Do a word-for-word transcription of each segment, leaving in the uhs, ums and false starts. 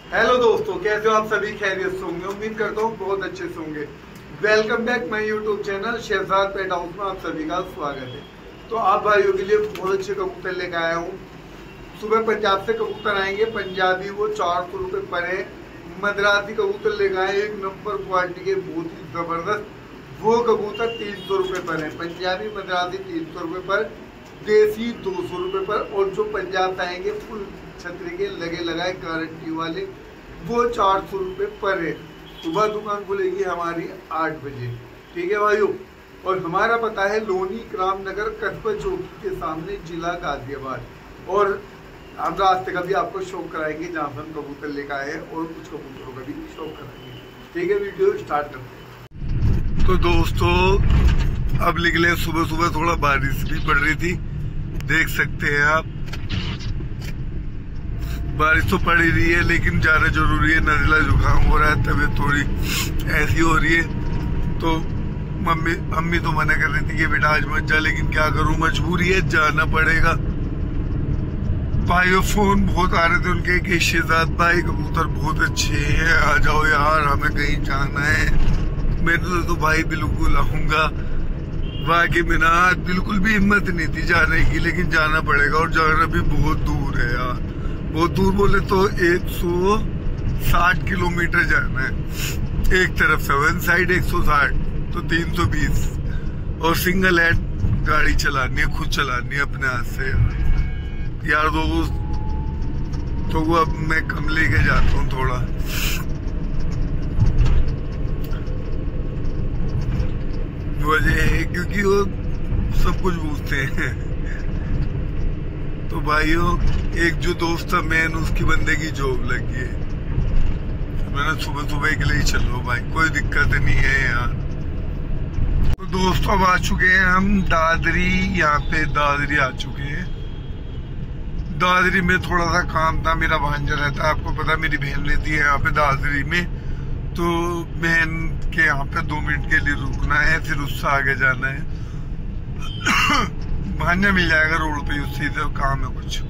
Hello दोस्तों, कैसे हो आप सभी? खैरियत से होंगे, उम्मीद करता हूँ बहुत अच्छे से होंगे। Welcome back my YouTube channel Shahzad pet house में आप सभी का स्वागत है। तो आप भाइयों के लिए बहुत अच्छे कबूतर लेकर आया हूँ। सुबह पंजाब से कबूतर आएंगे, पंजाबी वो चार सौ रुपये पर है। मद्रासी कबूतर लेकर आए एक नंबर क्वालिटी के, बहुत ही जबरदस्त। वो कबूतर तीन सौ रुपये पर है। पंजाबी मद्रासी तीन सौ रुपये पर, देसी दो सौ रुपये पर, और जो पंजाब से आएंगे फुल छतरी के लगे लगाए गारंटी वाले वो चार सौ रुपये पर है। सुबह दुकान खुलेगी हमारी आठ बजे, ठीक है भाइयों। और हमारा पता है लोनी रामनगर कस्बा चौकी के सामने, जिला गाजियाबाद। और हम रास्ते का भी आपको शो कराएंगे जहाँ से हम कबूतर लेकर आए और कुछ कबूतरों का भी शो कराएंगे, ठीक है। वीडियो स्टार्ट करते हैं। तो दोस्तों अब निकले, सुबह सुबह थोड़ा बारिश भी पड़ रही थी, देख सकते हैं आप। बारिश तो पड़ ही रही है लेकिन ज्यादा जरूरी है, नजला जुकाम हो रहा है, तबीयत थोड़ी ऐसी हो रही है। तो मम्मी अम्मी तो मना कर रही थी कि बेटा आज मत जा, लेकिन क्या करूं, मजबूरी है, जाना पड़ेगा। भाइयों फोन बहुत आ रहे थे उनके कि शहजाद भाई कबूतर बहुत अच्छे हैं, आ जाओ यार, हमें कहीं जाना है। मैंने तो भाई बिल्कुल आऊंगा, बाकी में ना बिल्कुल भी हिम्मत नहीं थी जाने की, लेकिन जाना पड़ेगा। और जाना भी बहुत दूर है यार, बहुत दूर बोले तो एक सौ साठ किलोमीटर जाना है एक तरफ से, वन साइड एक सौ साठ, तो तीन सौ बीस। और सिंगल हैंड गाड़ी चलानी है, खुद चलानी है अपने हाथ से यार दोस्त। तो वो अब मैं कम लेके जाता हूँ थोड़ा। वजह है क्योंकि वो सब कुछ पूछते हैं। तो भाइयों एक जो दोस्त था मैन, उसकी बंदे की जॉब लगी है, मैंने सुबह सुबह के लिए चलो भाई, कोई दिक्कत नहीं है यार। तो दोस्तों अब आ चुके हैं हम दादरी, यहाँ पे दादरी आ चुके हैं। दादरी में थोड़ा सा काम था, मेरा भांजा रहता है, आपको पता मेरी बहन रहती है यहाँ पे दादरी में। तो बहन के यहाँ पे दो मिनट के लिए रुकना है, फिर उससे आगे जाना है। भांजा मिल जाएगा रोड पे, उससे तो काम है कुछ।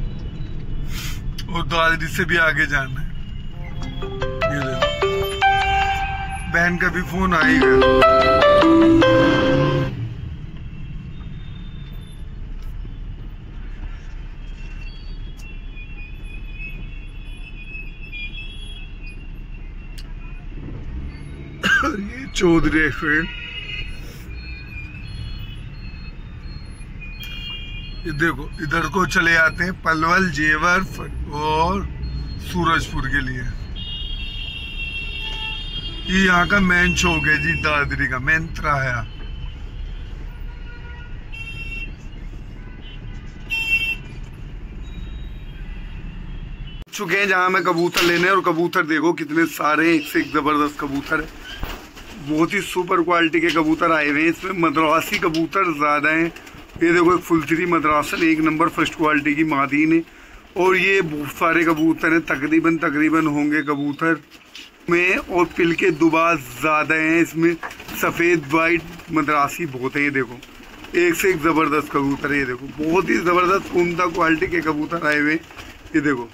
और दादरी से भी आगे जाना है। ये बहन का भी फोन आएगा। ये चौधरी फ्रेंड, ये देखो इधर को चले आते हैं पलवल, जेवर और सूरजपुर के लिए। ये यहाँ का मेन चौक है जी, दादरी का मेन त्राया। चुके हैं जहाँ मैं कबूतर लेने, और कबूतर देखो कितने सारे, एक से एक जबरदस्त कबूतर है। बहुत ही सुपर क्वालिटी के कबूतर आए हुए हैं। इसमें मद्रासी कबूतर ज्यादा हैं। ये देखो एक फुल थ्री मद्रासन, एक नंबर फर्स्ट क्वालिटी की मादीन है। और ये बहुत सारे कबूतर हैं, तकरीबन तकरीबन होंगे कबूतर में। और पिल के दुबाज ज़्यादा हैं इसमें, सफ़ेद वाइट मद्रासी बहुत है। ये देखो एक से एक ज़बरदस्त कबूतर है। ये देखो बहुत ही ज़बरदस्त उम्दा क्वालिटी के कबूतर आए हुए। ये देखो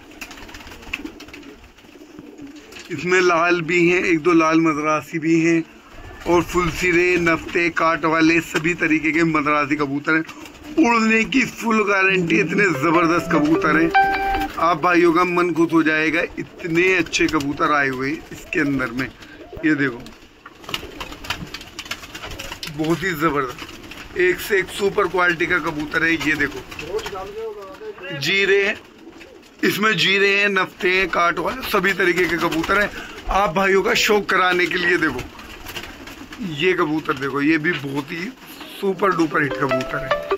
इसमें लाल भी हैं, एक दो लाल मद्रासी भी हैं, और फुल सिरे, नफ्ते, काट वाले सभी तरीके के मद्रासी कबूतर हैं। उड़ने की फुल गारंटी, इतने ज़बरदस्त कबूतर हैं, आप भाइयों का मन खुश हो जाएगा। इतने अच्छे कबूतर आए हुए हैं इसके अंदर में। ये देखो बहुत ही ज़बरदस्त, एक से एक सुपर क्वालिटी का कबूतर है। ये देखो जीरे, इसमें जीरे हैं, नफ्ते हैं, काट वाले सभी तरीके के कबूतर हैं। आप भाइयों का शौक कराने के लिए देखो ये कबूतर देखो, ये भी बहुत ही सुपर डुपर हिट कबूतर है।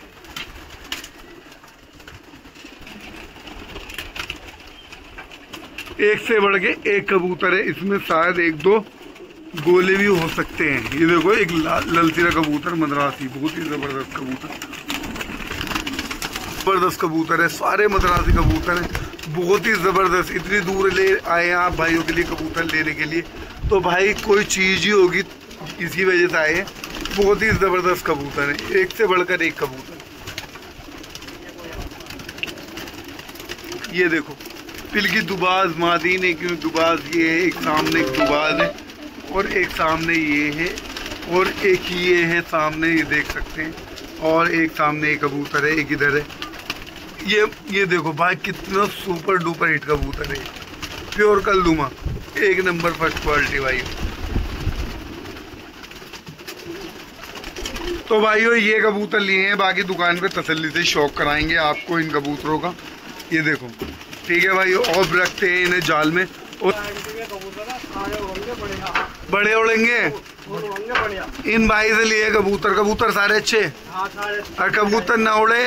एक से बढ़ के एक कबूतर है, इसमें शायद एक दो गोले भी हो सकते हैं। ये देखो एक ललसीरा कबूतर मद्रासी, बहुत ही जबरदस्त कबूतर, जबरदस्त कबूतर है। सारे मद्रासी कबूतर हैं, बहुत ही जबरदस्त। इतनी दूर ले आए हैं आप भाइयों के लिए कबूतर लेने के लिए, तो भाई कोई चीज ही होगी, इसी वजह से आए। बहुत ही जबरदस्त कबूतर है, एक से बढ़कर एक कबूतर। ये देखो पिलकी दुबाज मादी ने क्यों दुबाज ये है, एक सामने एक दुबाज है और एक सामने ये है और एक ये है सामने, ये देख सकते हैं, और एक सामने एक कबूतर है, एक इधर है। ये ये देखो भाई कितना सुपर डुपर हिट कबूतर है, प्योर कल्लूमा, एक नंबर फर्स्ट क्वालिटी भाई। तो भाइयों ये कबूतर लिए हैं, बाकी दुकान पे तसल्ली से शौक कराएंगे आपको इन कबूतरों का। ये देखो ठीक है भाइयों, और रखते हैं इन्हें जाल में और बड़े उड़ेंगे। इन भाई से लिए कबूतर, कबूतर सारे अच्छे और कबूतर ना उड़े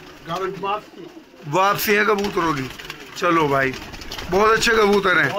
वापसी है कबूतरों की। चलो भाई बहुत अच्छे कबूतर हैं।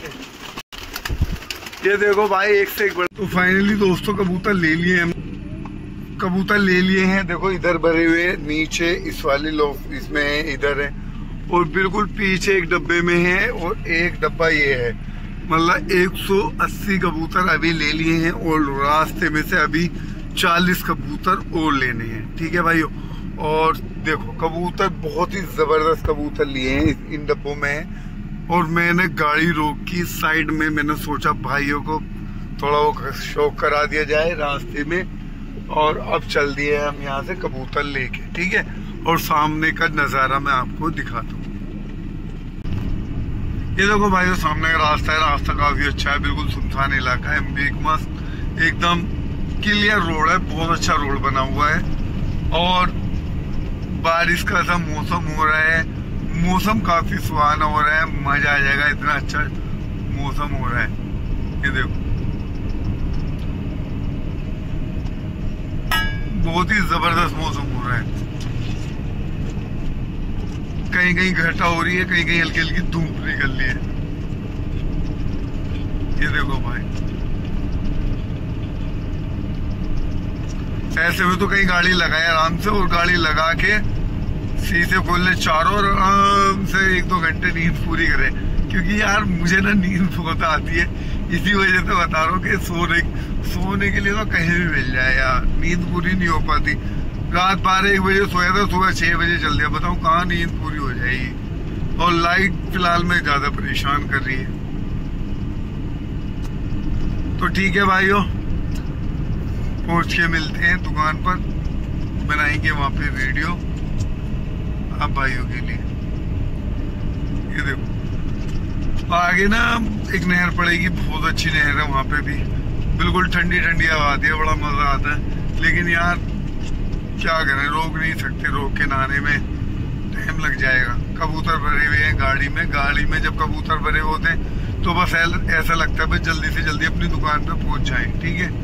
ये देखो भाई एक से एक बड़ा। तो फाइनली दोस्तों कबूतर ले लिए हम, कबूतर ले लिए हैं। देखो इधर भरे हुए हैं, नीचे इस वाली लोग इसमें है, इधर है, और बिल्कुल पीछे एक डब्बे में है और एक डब्बा ये है। मतलब एक सौ अस्सी कबूतर अभी ले लिए हैं और रास्ते में से अभी चालीस कबूतर और लेने हैं। ठीक है भाइयों, और देखो कबूतर बहुत ही जबरदस्त कबूतर लिए हैं इन डब्बों में। और मैंने गाड़ी रोकी साइड में, मैंने सोचा भाइयों को थोड़ा वो शौक करा दिया जाए रास्ते में, और अब चल दिए हम यहाँ से कबूतर लेके। ठीक है, और सामने का नज़ारा मैं आपको दिखाता हूँ। ये देखो भाइयों सामने का रास्ता है, रास्ता काफी अच्छा है, बिल्कुल सुनसान इलाका है, बिग मस्त एकदम क्लियर रोड है, बहुत अच्छा रोड बना हुआ है। और बारिश का ऐसा मौसम हो रहा है, मौसम काफी सुहाना हो रहा है, मजा आ जाएगा, इतना अच्छा मौसम हो रहा है। ये देखो बहुत ही जबरदस्त मौसम हो रहा है, कहीं कहीं घटा हो रही है, कहीं कहीं हल्की हल्की धूप निकल रही है। ये देखो भाई ऐसे में तो कहीं गाड़ी लगाए आराम से, और गाड़ी लगा के शीशे खोल ले चारों और आराम से एक दो घंटे नींद पूरी करे। क्योंकि यार मुझे ना नींद बहुत आती है, इसी वजह से बता रहा हूँ कि सोने सोने के लिए तो कहीं भी मिल जाए यार, नींद पूरी नहीं हो पाती। रात बारह एक बजे सोया था, सुबह छह बजे चल दिया, बताओ कहाँ नींद पूरी हो जाएगी। और लाइट फिलहाल में ज्यादा परेशान कर रही है। तो ठीक है भाइयों, पहुंच के मिलते हैं दुकान पर, बनाएंगे वहां पे वीडियो आप भाइयों के लिए। ये देखो आगे ना एक नहर पड़ेगी, बहुत अच्छी नहर है वहां पे भी, बिल्कुल ठंडी ठंडी हवा आती है, बड़ा मजा आता है। लेकिन यार क्या करें, रोक नहीं सकते, रोक के नहाने में टाइम लग जाएगा। कबूतर भरे हुए हैं गाड़ी में, गाड़ी में जब कबूतर भरे होते हैं तो बस ऐसा लगता है बस जल्दी से जल्दी अपनी दुकान पे पहुंच जाएं। ठीक है,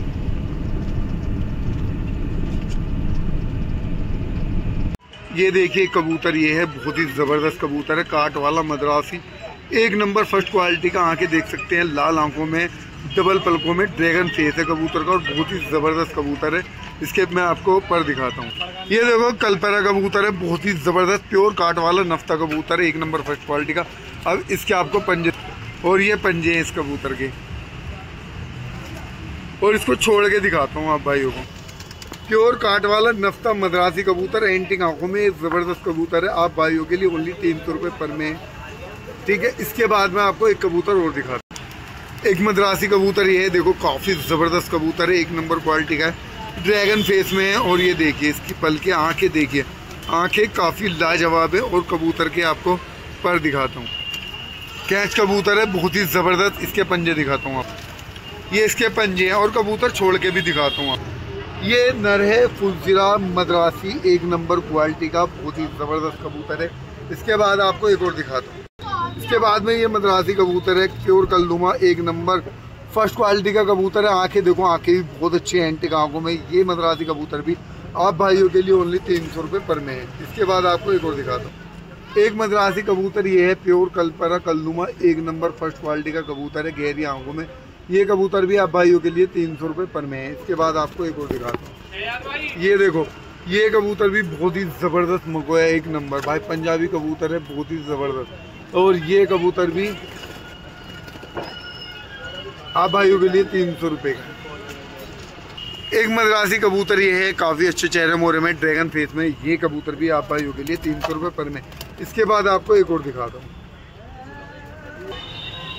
ये देखिए कबूतर, ये है बहुत ही जबरदस्त कबूतर है, काट वाला मद्रासी, एक नंबर फर्स्ट क्वालिटी का। आंखें देख सकते हैं, लाल आंखों में, डबल पलकों में, ड्रैगन फेस है कबूतर का, और बहुत ही जबरदस्त कबूतर है। इसके मैं आपको पर दिखाता हूँ। ये देखो कलपरा कबूतर है, बहुत ही जबरदस्त प्योर काट वाला नफ्ता कबूतर है, एक नंबर फर्स्ट क्वालिटी का। अब इसके आपको पंजे, और ये पंजे हैं इस कबूतर के, और इसको छोड़ के दिखाता हूँ आप भाइयों को। प्योर काट वाला नफ्ता मद्रासी कबूतर, एंटिक आंखों में, जबरदस्त कबूतर है, आप भाइयों के लिए ओनली तीन सौ रुपये पर में। ठीक है, इसके बाद मैं आपको एक कबूतर और दिखाता हूँ। एक मद्रासी कबूतर ये है, देखो काफी जबरदस्त कबूतर है, एक नंबर क्वालिटी का है, ड्रैगन फेस में है। और ये देखिए इसकी पलके, आंखें देखिए, आंखें काफी लाजवाब है। और कबूतर के आपको पर दिखाता हूँ, कैच कबूतर है, बहुत ही जबरदस्त। इसके पंजे दिखाता हूँ आप, ये इसके पंजे हैं, और कबूतर छोड़ के भी दिखाता हूँ आप। ये नर है फुलसिरा मद्रासी, एक नंबर क्वालिटी का, बहुत ही जबरदस्त कबूतर है। इसके बाद आपको एक और दिखाता हूँ। इसके बाद में ये मद्रासी कबूतर है, प्योर कल्लूमा, एक नंबर फर्स्ट क्वालिटी का कबूतर है। आंखें देखो, आंखें भी बहुत अच्छी हैं एंटिक आंखों में। ये मद्रासी कबूतर भी आप भाइयों के लिए ओनली तीन सौ रुपये पर में है। इसके बाद आपको एक और दिखाता हूँ। एक मद्रासी कबूतर ये है, प्योर कलपरा कल्लूमा, एक नंबर फर्स्ट क्वालिटी का कबूतर है, गहरी आंखों में। ये कबूतर भी आप भाइयों के लिए तीन सौ रुपये पर में है। इसके बाद आपको एक और दिखाता हूँ। ये देखो, ये कबूतर भी बहुत ही ज़बरदस्त मकोया है, एक नंबर भाई, पंजाबी कबूतर है, बहुत ही ज़बरदस्त। और ये कबूतर भी आप भाइयों के लिए तीन सौ रुपये का। एक मद्रासी कबूतर ये है, काफ़ी अच्छे चेहरे मोहरे में, ड्रैगन फेस में। ये कबूतर भी आप भाइयों के लिए तीन सौ रुपये पर में। इसके बाद आपको एक और दिखाता हूँ।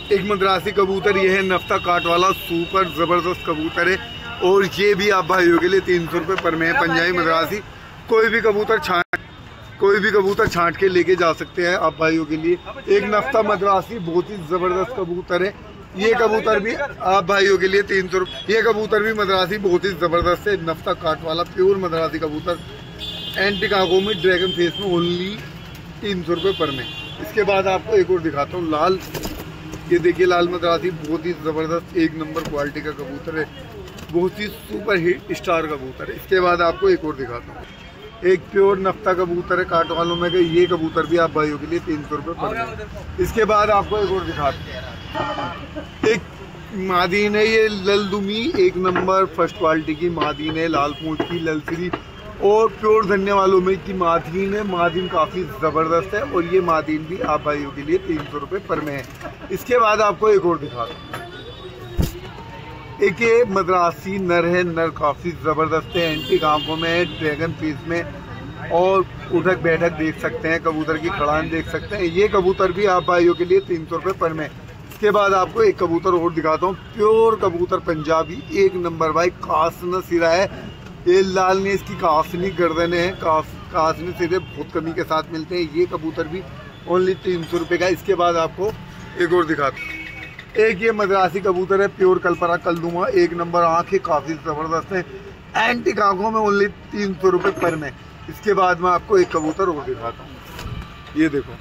एक मद्रासी कबूतर ये है नफ्ता काट वाला, सुपर ज़बरदस्त कबूतर है। और ये भी आप भाइयों के लिए तीन सौ रुपये पर में है, पंजाबी मद्रासी। कोई भी कबूतर छाट कोई भी कबूतर छांट के लेके जा सकते हैं आप भाइयों के लिए। एक नफ्ता मद्रासी बहुत ही ज़बरदस्त कबूतर है, ये कबूतर भी आप भाइयों के लिए तीन सौ रुपये। ये कबूतर भी मद्रासी बहुत ही ज़बरदस्त है, नफ्ता काट वाला प्योर मद्रासी कबूतर, एंटीक आंखों में ड्रैगन फेस में, ओनली तीन सौ रुपये पर में। इसके बाद आपको एक और दिखाता हूँ, लाल। ये देखिए लाल मद्रासी बहुत ही ज़बरदस्त एक नंबर क्वालिटी का कबूतर है, बहुत ही सुपर हिट स्टार कबूतर है। इसके बाद आपको एक और दिखाता हूँ, एक प्योर नफ्ता कबूतर है काट वालों में, ये कबूतर भी आप भाइयों के लिए तीन सौ रुपये पर में। इसके बाद आपको एक और दिखाते हैं, एक मादीन है, ये ललदुमी एक नंबर फर्स्ट क्वालिटी की मादीन है, लाल पूंछ की ललसरी और प्योर धन्य वालों में की मादीन है। मादीन काफ़ी ज़बरदस्त है और ये मादीन भी आप भाइयों के लिए तीन सौ रुपये पर में है। इसके बाद आपको एक और दिखाता हूँ, एक ये मद्रासी नर है, नर काफ़ी ज़बरदस्त है, एंटीक आंखों में है, ड्रैगन पीस में और उठक बैठक देख सकते हैं, कबूतर की खड़ान देख सकते हैं। ये कबूतर भी आप भाइयों के लिए तीन सौ रुपये पर में। इसके बाद आपको एक कबूतर और दिखाता हूँ, प्योर कबूतर पंजाबी एक नंबर भाई, कासना सिरा है, ये लाल ने इसकी कासनी गर्दन है, कास कासनी सिरे बहुत कमी के साथ मिलते हैं। ये कबूतर भी ओनली तीन सौ रुपये का। इसके बाद आपको एक और दिखाता हूँ, एक ये मद्रासी कबूतर है, प्योर कलपरा कलदुमा एक नंबर, आँखें काफ़ी ज़बरदस्त हैं, एंटीक आँखों में, ओनली तीन सौ रुपये पर में। इसके बाद मैं आपको एक कबूतर और दिखाता हूँ, ये देखो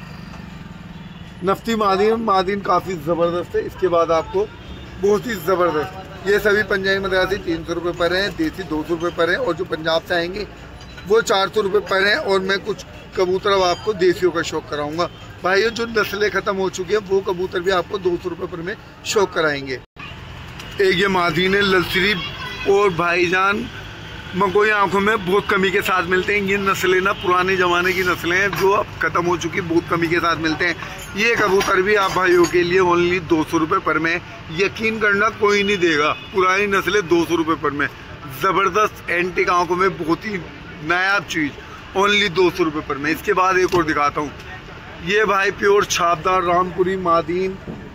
नफ्ती मादीन, मादीन काफ़ी ज़बरदस्त है। इसके बाद आपको बहुत ही ज़बरदस्त, ये सभी पंजाबी मद्रासी तीन सौ रुपये पर हैं, देसी दो सौ रुपये पर है और जो पंजाब से आएंगे वो चार सौ रुपये पर हैं। और मैं कुछ कबूतर अब आपको देसियों का शौक कराऊंगा भाइयों, जो नस्लें ख़त्म हो चुकी हैं वो कबूतर भी आपको दो सौ रुपये पर में शौक कराएंगे। एक ये मादीन है ललसरी और भाईजान मकोई आंखों में बहुत कमी के साथ मिलते हैं। ये नस्लें ना पुराने ज़माने की नस्लें हैं जो अब ख़त्म हो चुकी, बहुत कमी के साथ मिलते हैं। ये कबूतर भी आप भाइयों के लिए ओनली दो सौ रुपये पर में। यकीन करना कोई नहीं देगा, पुरानी नस्लें दो सौ रुपये पर में, ज़बरदस्त एंटीक आंखों में, बहुत ही नायाब चीज़, ओनली दो सौ रुपये पर में। इसके बाद एक और दिखाता हूँ, ये भाई प्योर छापदार रामपुरी मादीन,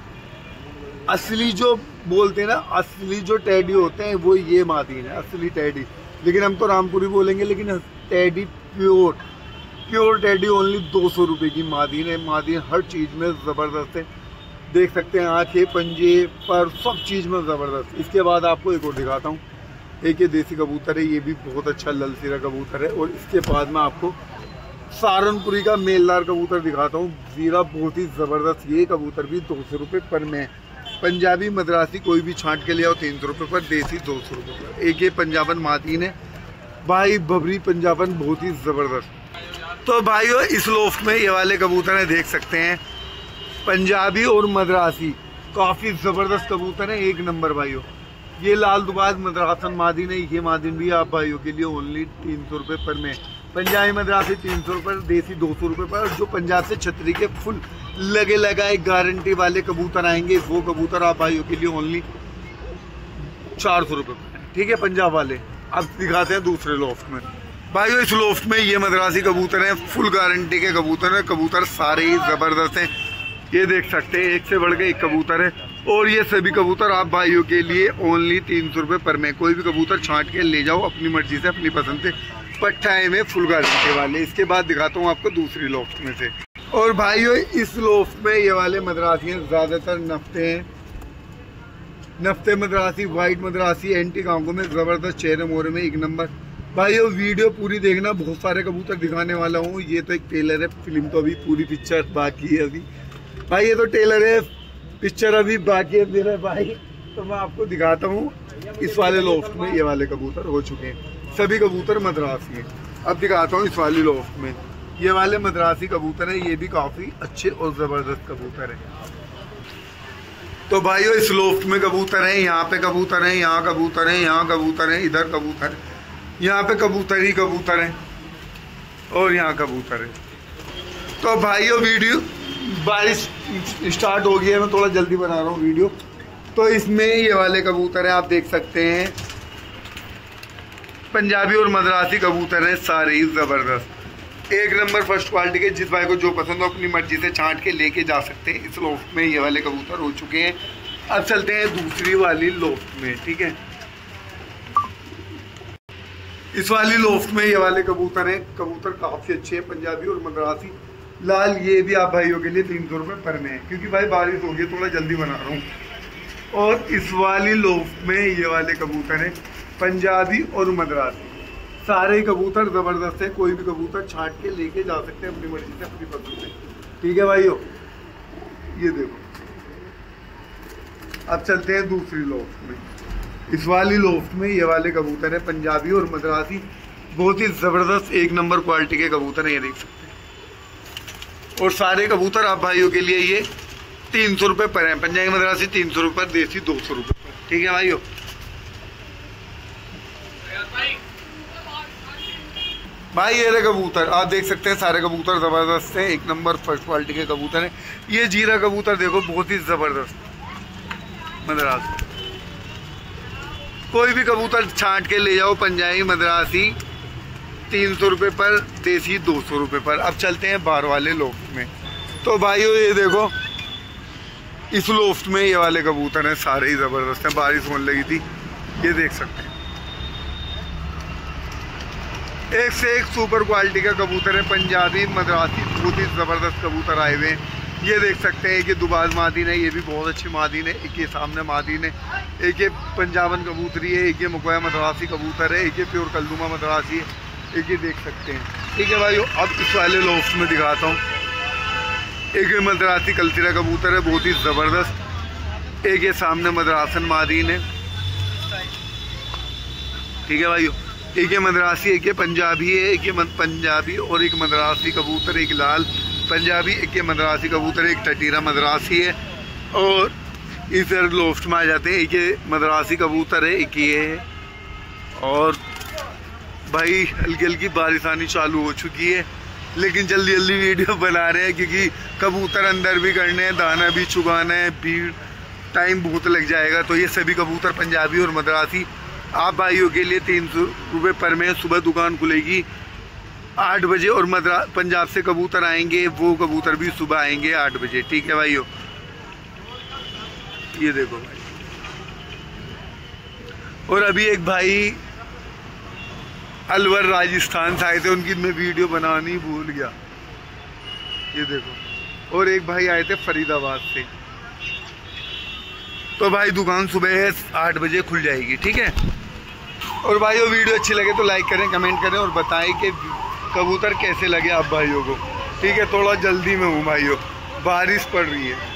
असली जो बोलते हैं ना, असली जो टैडी होते हैं वो ये मादीन है, असली टैडी, लेकिन हम तो रामपुरी बोलेंगे, लेकिन teddy pure pure teddy only दो सौ रुपये की मादीन है। मादीन हर चीज़ में ज़बरदस्त है, देख सकते हैं आँखें पंजे पर सब चीज़ में ज़बरदस्त। इसके बाद आपको एक और दिखाता हूँ, एक ये देसी कबूतर है, ये भी बहुत अच्छा ललसीरा कबूतर है। और इसके बाद मैं आपको सहारनपुरी का मेलदार कबूतर दिखाता हूँ, ज़ीरा बहुत ही ज़बरदस्त, ये कबूतर भी दो सौ रुपये पर में। पंजाबी मद्रासी कोई भी छांट के ले आओ तीन सौ रुपये पर, देसी दो सौ रुपये पर। एक ये पंजाबन मादीन है भाई, बबरी पंजाबन बहुत ही ज़बरदस्त। तो भाइयों इस लोफ्ट में ये वाले कबूतर हैं, देख सकते हैं, पंजाबी और मद्रासी काफ़ी ज़बरदस्त कबूतर हैं, एक नंबर भाइयों। ये लाल दुबाज मद्रासन मादीन है, ये मादीन भी आप भाइयों के लिए ओनली तीन सौ रुपये पर में। पंजाबी मद्रासी तीन सौ रुपये, देसी दो सौ रुपये पर। जो पंजाब से छतरी के फुल लगे लगाए गारंटी वाले कबूतर आएंगे वो कबूतर आप भाइयों के लिए ओनली चार सौ रुपये पर, ठीक है, पंजाब वाले। अब दिखाते हैं दूसरे लोफ्ट में भाइयों। इस लोफ्ट में ये मद्रासी कबूतर हैं, फुल गारंटी के कबूतर हैं, कबूतर सारे ही ज़बरदस्त हैं, ये देख सकते हैं, एक से बढ़ के एक कबूतर है। और ये सभी कबूतर आप भाइयों के लिए ओनली तीन सौ रुपये पर में। कोई भी कबूतर छांट के ले जाओ अपनी मर्जी से, अपनी पसंद से, पट्टाए में फुल गारंटी वाले। इसके बाद दिखाता हूँ आपको दूसरी लोफ्ट में से। और भाइयों इस लोफ्ट में ये वाले मद्रासी हैं, ज़्यादातर नफ्ते हैं, नफ्ते मद्रासी, वाइट मद्रासी, एंटीक आंखों में, ज़बरदस्त चेहरे मोहरे में, एक नंबर। भाइयों वीडियो पूरी देखना, बहुत सारे कबूतर दिखाने वाला हूँ। ये तो एक टेलर है, फिल्म तो अभी पूरी पिक्चर बाकी है अभी भाई, ये तो टेलर है, पिक्चर अभी बाकी है मेरे भाई। तो मैं आपको दिखाता हूँ, इस वाले लोफ्ट में ये वाले कबूतर हो चुके हैं, सभी कबूतर मद्रासी हैं। अब दिखाता हूँ इस वाले लोफ्ट में ये वाले मद्रासी कबूतर हैं, ये भी काफ़ी अच्छे और ज़बरदस्त कबूतर हैं। तो भाइयों इस लोफ्ट में कबूतर हैं, यहाँ पे कबूतर हैं, यहाँ कबूतर हैं, यहाँ कबूतर हैं, इधर कबूतर हैं, यहाँ पे कबूतर ही कबूतर हैं और यहाँ कबूतर है। तो भाइयों वीडियो बारिश स्टार्ट हो गई है, मैं थोड़ा जल्दी बना रहा हूँ वीडियो। तो इसमें ये वाले कबूतर हैं, आप देख सकते हैं, पंजाबी और मद्रासी कबूतर हैं, सारे ही ज़बरदस्त। एक नंबर फर्स्ट क्वालिटी के, जिस भाई को जो पसंद हो अपनी मर्जी से छांट के लेके जा सकते हैं। इस लोफ्ट में ये वाले कबूतर हो चुके हैं। अब चलते हैं दूसरी वाली लोफ्ट में, ठीक है। इस वाली लोफ्ट में ये वाले कबूतर हैं। कबूतर काफ़ी अच्छे हैं, पंजाबी और मद्रासी लाल। ये भी आप भाइयों के लिए तीन सौ रुपये पर में है, क्योंकि भाई बारिश हो गई, थोड़ा जल्दी बना रहा हूँ। और इस वाली लोफ्ट में ये वाले कबूतर हैं पंजाबी और मद्रासी। सारे कबूतर ज़बरदस्त है, कोई भी कबूतर छांट के लेके जा सकते हैं अपनी मर्जी से, अपनी पसंद से, ठीक है भाइयों। ये देखो, अब चलते हैं दूसरी लोफ्ट में। इस वाली लोफ्ट में ये वाले कबूतर है पंजाबी और मद्रासी, बहुत ही ज़बरदस्त एक नंबर क्वालिटी के कबूतर हैं, ये देख सकते हैं। और सारे कबूतर आप भाइयों के लिए ये तीन सौ रुपये पर हैं। पंजाबी मद्रासी तीन सौ रुपये, देसी दो सौ रुपये पर, ठीक है भाइयों। भाई ये रहे कबूतर, आप देख सकते हैं सारे कबूतर ज़बरदस्त हैं, एक नंबर फर्स्ट क्वालिटी के कबूतर हैं। ये जीरा कबूतर देखो, बहुत ही ज़बरदस्त मद्रास। कोई भी कबूतर छांट के ले जाओ, पंजाबी मद्रासी तीन सौ रुपये पर, देसी दो सौ रुपये पर। अब चलते हैं बाहर वाले लोफ्ट में। तो भाइयों ये देखो, इस लोफ्ट में ये वाले कबूतर हैं, सारे ही ज़बरदस्त हैं। बारिश होने लगी थी, ये देख सकते हैं। एक से एक सुपर क्वालिटी का कबूतर है, पंजाबी मद्रासी, बहुत ही ज़बरदस्त कबूतर आए हुए हैं। ये देख सकते हैं कि दुबाज मादीन है, ये भी बहुत अच्छी मादीन है। एक ये सामने मादीन है, एक ये पंजाबन कबूतरी है, एक ये मकोया मद्रासी कबूतर है, एक ये प्योर कल्लुमा मद्रासी है, एक ये देख सकते हैं, ठीक है भाई। अब इस वाले लोफ्ट में दिखाता हूँ। एक ये मद्रासी कलसिरा कबूतर है, बहुत ही ज़बरदस्त। एक ये सामने मद्रासन मादीन है, ठीक है भाई। एक ये मद्रासी, एक ये पंजाबी है, एक ये पंजाबी और एक मद्रासी कबूतर, एक लाल पंजाबी, एक ये मद्रासी कबूतर, एक टटीरा मद्रासी है। और इस लोफ्ट में आ जाते हैं, एक ये मद्रासी कबूतर है, एक ये है। और भाई हल्की हल्की बारिश आनी चालू हो चुकी है, लेकिन जल्दी जल्दी वीडियो बना रहे हैं, क्योंकि कबूतर अंदर भी करने हैं, दाना भी चुगाना है, भीड़ टाइम बहुत लग जाएगा। तो ये सभी कबूतर पंजाबी और मद्रासी आप भाइयों के लिए तीन सौ रुपये पर में। सुबह दुकान खुलेगी आठ बजे और मद्रा पंजाब से कबूतर आएंगे, वो कबूतर भी सुबह आएंगे आठ बजे, ठीक है भाइयों। ये देखो भाई, और अभी एक भाई अलवर राजस्थान से आए थे, उनकी मैं वीडियो बनानी भूल गया, ये देखो। और एक भाई आए थे फरीदाबाद से। तो भाई दुकान सुबह आठ बजे खुल जाएगी, ठीक है। और भाइयों वीडियो अच्छी लगे तो लाइक करें, कमेंट करें और बताएं कि कबूतर कैसे लगे आप भाइयों को, ठीक है। थोड़ा जल्दी में हूँ भाइयों, बारिश पड़ रही है।